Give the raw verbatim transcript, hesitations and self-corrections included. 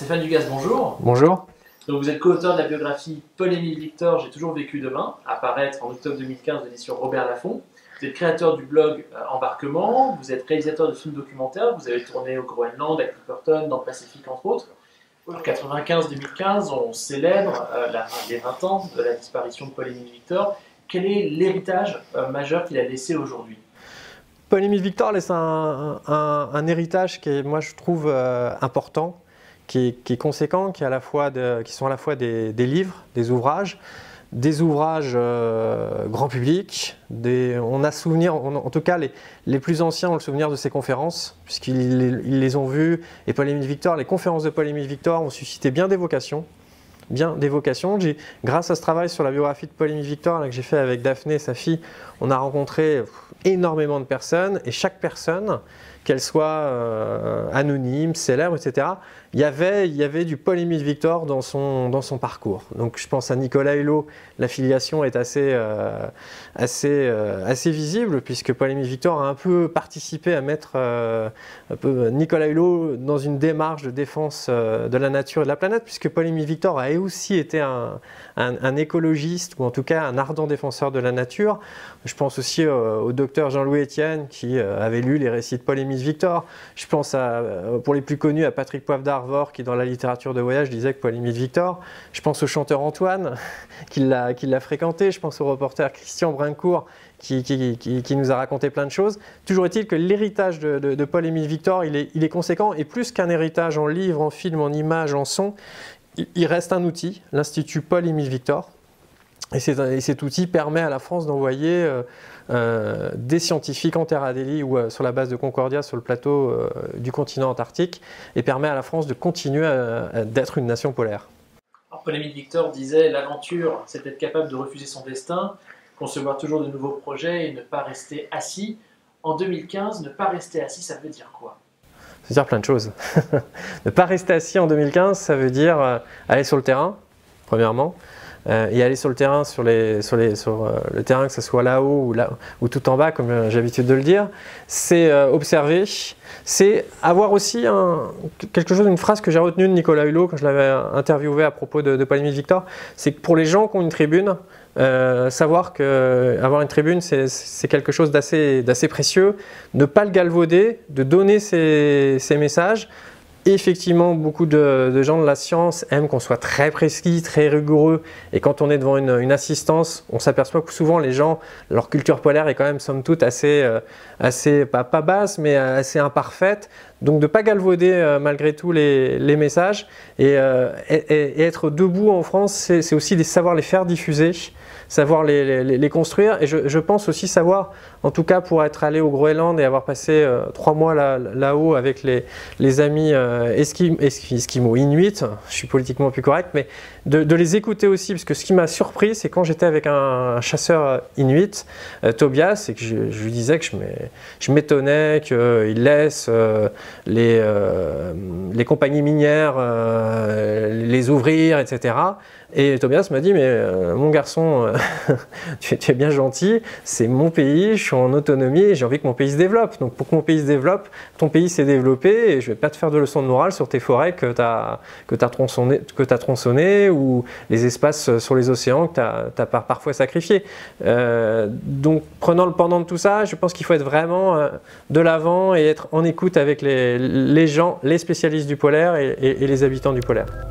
Stéphane Dugas, bonjour. Bonjour. Donc vous êtes co-auteur de la biographie Paul-Émile Victor, J'ai toujours vécu demain, à paraître en octobre deux mille quinze de l'édition Robert Laffont. Vous êtes créateur du blog euh, Embarquement, vous êtes réalisateur de films documentaires, vous avez tourné au Groenland, à Clipperton, dans le Pacifique entre autres. En quatre-vingt-quinze deux mille quinze, on célèbre euh, la, les vingt ans de la disparition de Paul-Émile Victor. Quel est l'héritage euh, majeur qu'il a laissé aujourd'hui? Paul-Émile Victor laisse un, un, un héritage qui est, moi je trouve, euh, important, qui est, qui est conséquent, qui, est à la fois de, qui sont à la fois des, des livres, des ouvrages, des ouvrages euh, grand public. Des, on a souvenir, on, en tout cas les, les plus anciens ont le souvenir de ses conférences, puisqu'ils ils les ont vues. Et Paul-Émile Victor, les conférences de Paul-Émile Victor ont suscité bien d'évocations. bien d'évocation. Grâce à ce travail sur la biographie de Paul-Émile Victor là, que j'ai fait avec Daphné, sa fille, on a rencontré énormément de personnes et chaque personne, qu'elle soit euh, anonyme, célèbre, et cetera, il y avait, il y avait du Paul-Émile Victor dans son, dans son parcours. Donc je pense à Nicolas Hulot, la filiation est assez, euh, assez, euh, assez visible puisque Paul-Émile Victor a un peu participé à mettre euh, un peu Nicolas Hulot dans une démarche de défense euh, de la nature et de la planète, puisque Paul-Émile Victor a aussi été un, un, un écologiste ou en tout cas un ardent défenseur de la nature. Je pense aussi euh, au docteur Jean-Louis Etienne qui euh, avait lu les récits de Paul-Émile Victor. Je pense à, euh, pour les plus connus à Patrick Poivre d'Arvor qui dans la littérature de voyage disait que Paul-Émile Victor. Je pense au chanteur Antoine qui l'a qui l'a fréquenté. Je pense au reporter Christian Brincourt qui, qui, qui, qui nous a raconté plein de choses. Toujours est-il que l'héritage de, de, de Paul-Émile Victor il est, il est conséquent et plus qu'un héritage en livre, en film, en images, en son, il, il reste un outil, l'Institut Paul-Émile Victor. Et, et cet outil permet à la France d'envoyer euh, euh, des scientifiques en Terre Adélie ou euh, sur la base de Concordia sur le plateau euh, du continent antarctique et permet à la France de continuer d'être une nation polaire. Paul-Émile Victor disait « L'aventure, c'est être capable de refuser son destin, concevoir toujours de nouveaux projets et ne pas rester assis. » En deux mille quinze, ne pas rester assis, ça veut dire quoi? Ça veut dire plein de choses. Ne pas rester assis en deux mille quinze, ça veut dire euh, aller sur le terrain, premièrement. Euh, et aller sur le terrain, sur, les, sur, les, sur euh, le terrain, que ce soit là-haut ou, là, ou tout en bas, comme euh, j'ai l'habitude de le dire, c'est euh, observer, c'est avoir aussi un, quelque chose, une phrase que j'ai retenue de Nicolas Hulot quand je l'avais interviewé à propos de, de Paul-Émile Victor, c'est que pour les gens qui ont une tribune, euh, savoir qu'avoir une tribune, c'est quelque chose d'assez d'assez précieux, ne pas le galvauder, de donner ses, ses messages. Et effectivement, beaucoup de, de gens de la science aiment qu'on soit très précis, très rigoureux. Et quand on est devant une, une assistance, on s'aperçoit que souvent les gens, leur culture polaire est quand même somme toute assez, euh, assez pas, pas basse, mais assez imparfaite. Donc de ne pas galvauder euh, malgré tout les, les messages. Et, euh, et, et être debout en France, c'est aussi de savoir les faire diffuser, savoir les, les, les construire. Et je, je pense aussi savoir, en tout cas pour être allé au Groenland et avoir passé euh, trois mois là-haut là avec les, les amis euh, esquim, esquim, esquimaux, inuits, je suis politiquement plus correct, mais de, de les écouter aussi, parce que ce qui m'a surpris, c'est quand j'étais avec un, un chasseur inuit, euh, Tobias, c'est que je, je lui disais que je m'étonnais qu'il laisse euh, les, euh, les compagnies minières euh, les ouvrir, et cetera. Et Tobias m'a dit, mais euh, mon garçon, euh, tu, tu es bien gentil, c'est mon pays, je suis en autonomie et j'ai envie que mon pays se développe. Donc pour que mon pays se développe, ton pays s'est développé et je ne vais pas te faire de leçons de morale sur tes forêts que tu as, que tu as tronçonnées, que tu as tronçonnées ou les espaces sur les océans que tu as, tu as parfois sacrifiés. Euh, donc prenant le pendant de tout ça, je pense qu'il faut être vraiment euh, de l'avant et être en écoute avec les, les gens, les spécialistes du polaire et, et, et les habitants du polaire.